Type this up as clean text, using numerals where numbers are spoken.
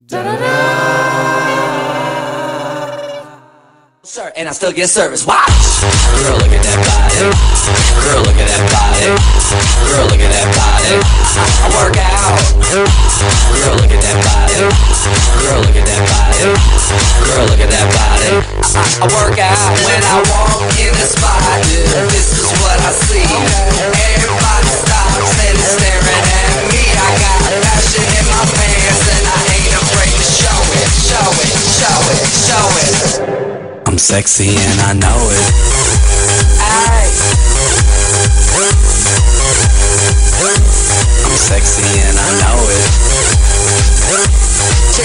Sir, and I still get service. Watch! Girl, look at that body. Girl, look at that body. Girl, look at that body. I work out. Girl, look at that body. Girl, look at that body. Girl, look at that body. I work out when I walk in the spot. This is what I see. Everybody stops and is staring at me. I got passion in my pants and I ain't afraid to show it. Show it, show it, show it. I'm sexy and I know it. Aye. I'm sexy and I know it.